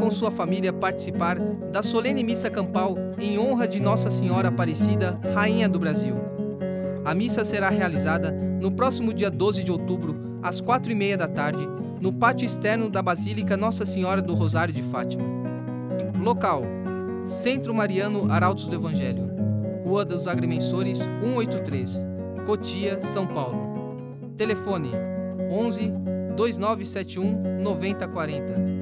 com sua família participar da solene missa campal em honra de Nossa Senhora Aparecida, Rainha do Brasil. A missa será realizada no próximo dia 12 de outubro, às 4h30 da tarde, no pátio externo da Basílica Nossa Senhora do Rosário de Fátima. Local: Centro Mariano Arautos do Evangelho, Rua dos Agrimensores 183, Cotia, São Paulo. Telefone: 11 2971 9040.